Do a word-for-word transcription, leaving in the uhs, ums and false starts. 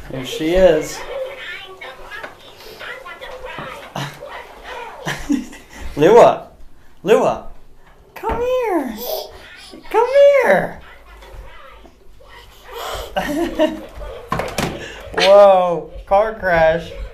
Here she is. Lua, Lua, come here. Come here. Whoa, car crash.